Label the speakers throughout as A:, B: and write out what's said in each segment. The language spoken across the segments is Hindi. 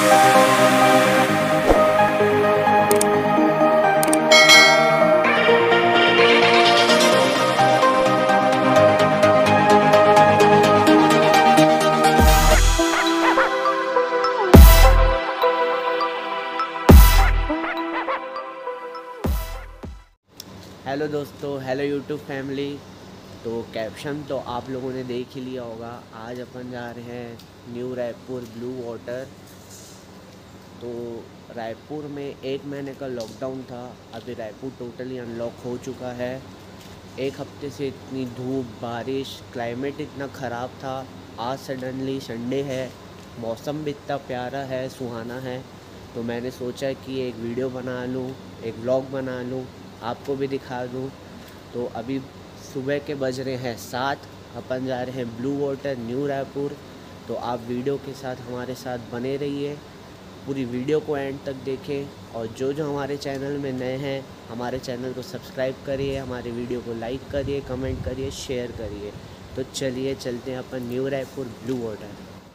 A: हेलो दोस्तों, हेलो यूट्यूब फैमिली। तो कैप्शन तो आप लोगों ने देख ही लिया होगा। आज अपन जा रहे हैं न्यू रायपुर ब्लू वाटर। तो रायपुर में 1 महीने का लॉकडाउन था। अभी रायपुर टोटली अनलॉक हो चुका है। 1 हफ्ते से इतनी धूप, बारिश, क्लाइमेट इतना ख़राब था। आज सडनली संडे है, मौसम भी इतना प्यारा है, सुहाना है। तो मैंने सोचा कि एक वीडियो बना लूँ, एक व्लॉग बना लूँ, आपको भी दिखा दूँ। तो अभी सुबह के बज रहे हैं 7। अपन जा रहे हैं ब्लू वाटर न्यू रायपुर। तो आप वीडियो के साथ हमारे साथ बने रहिए, पूरी वीडियो को एंड तक देखें। और जो हमारे चैनल में नए हैं, हमारे चैनल को सब्सक्राइब करिए, हमारे वीडियो को लाइक करिए, कमेंट करिए, शेयर करिए। तो चलिए चलते हैं अपन न्यू रायपुर ब्लू वाटर।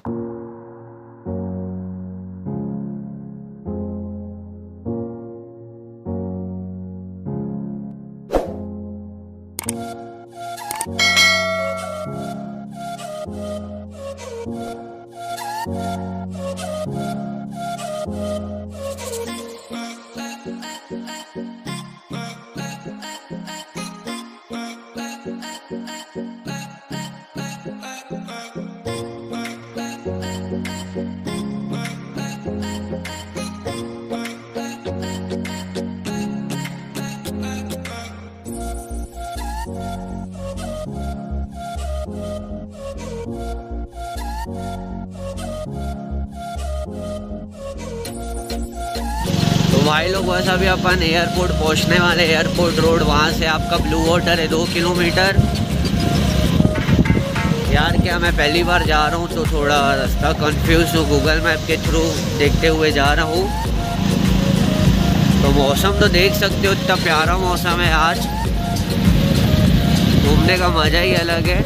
A: तो भाई लोग, बस अभी अपन एयरपोर्ट पहुंचने वाले। एयरपोर्ट रोड, वहां से आपका ब्लू वाटर है 2 किलोमीटर। यार क्या मैं पहली बार जा रहा हूँ तो थोड़ा रास्ता कंफ्यूज हूँ। गूगल मैप के थ्रू देखते हुए जा रहा हूँ। तो मौसम तो देख सकते हो, इतना प्यारा मौसम है आज। घूमने का मज़ा ही अलग है।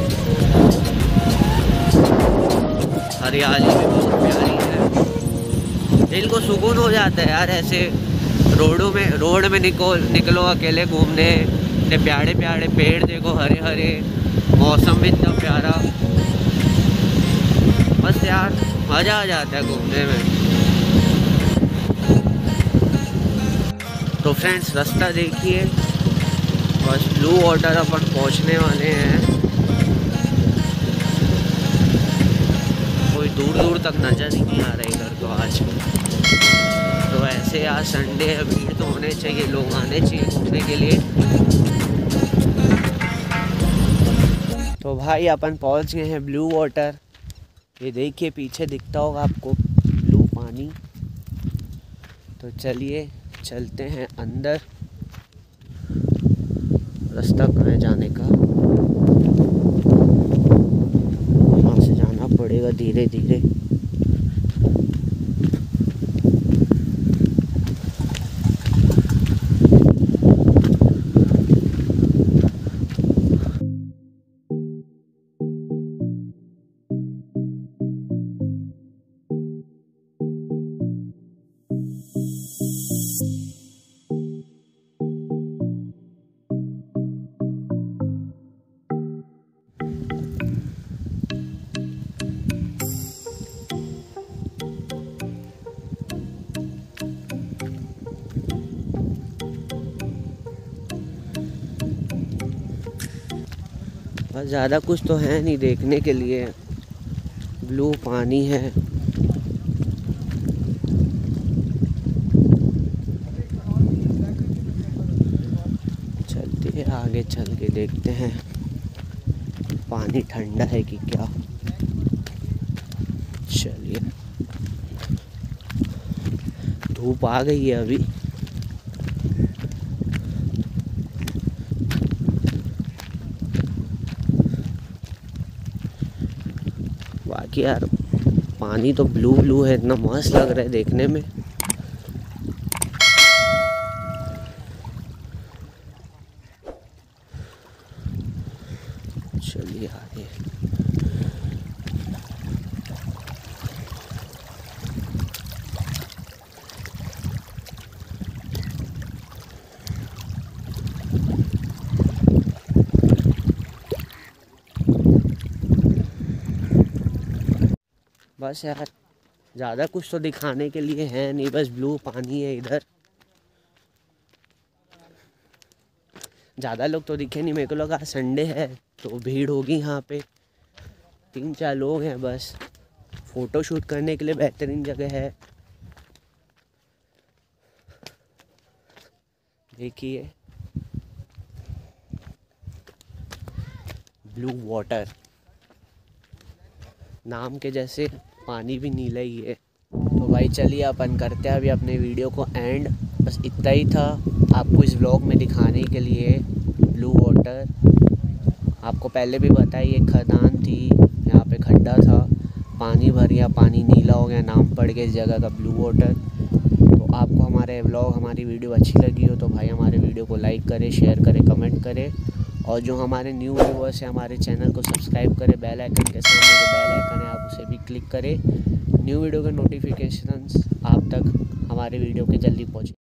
A: हरियाली भी बहुत प्यारी है, दिल को सुकून हो जाता है यार। ऐसे रोड में निकलो अकेले घूमने, इतने प्यारे प्यारे पेड़ देखो, हरे हरे, मौसम भी इतना प्यारा। बस यार मज़ा आ जाता है घूमने में। तो फ्रेंड्स, रास्ता देखिए, बस ब्लू वाटर अपन पहुंचने वाले हैं। कोई दूर दूर तक नज़र ही नहीं आ रहा इधर तो आज। तो ऐसे आज संडे है, भीड़ तो होने चाहिए, लोग आने चाहिए घूमने के लिए। तो भाई अपन पहुंच गए हैं ब्लू वाटर। ये देखिए पीछे दिखता होगा आपको ब्लू पानी। तो चलिए चलते हैं अंदर। रास्ता कहाँ है जाने का? यहाँ से जाना पड़ेगा धीरे धीरे। बस ज़्यादा कुछ तो है नहीं देखने के लिए, ब्लू पानी है। चलते हैं आगे, चल के देखते हैं पानी ठंडा है कि क्या। चलिए, धूप आ गई है अभी। बाकी यार पानी तो ब्लू ब्लू है, इतना मस्त लग रहा है देखने में। चलिए आगे। बस यार, ज़्यादा कुछ तो दिखाने के लिए है नहीं, बस ब्लू पानी है इधर। ज़्यादा लोग तो दिखे नहीं, मेरे को लगा संडे है तो भीड़ होगी यहाँ पे। 3-4 लोग हैं बस। फ़ोटो शूट करने के लिए बेहतरीन जगह है। देखिए, ब्लू वाटर, नाम के जैसे पानी भी नीला ही है। तो भाई चलिए अपन करते हैं अभी अपने वीडियो को एंड। बस इतना ही था आपको इस व्लॉग में दिखाने के लिए ब्लू वाटर। आपको पहले भी बताया ये खदान थी, यहाँ पे खड्डा था, पानी भर गया, पानी नीला हो गया, नाम पड़ गया इस जगह का ब्लू वाटर। तो आपको हमारे व्लॉग, हमारी वीडियो अच्छी लगी हो तो भाई हमारे वीडियो को लाइक करें, शेयर करें, कमेंट करें। और जो हमारे न्यू व्यूअर्स हैं हमारे चैनल को सब्सक्राइब करें। बेल आइकन के सामने जो बेल आइकन है आप उसे भी क्लिक करें। न्यू वीडियो के नोटिफिकेशंस आप तक हमारे वीडियो के जल्दी पहुँचे।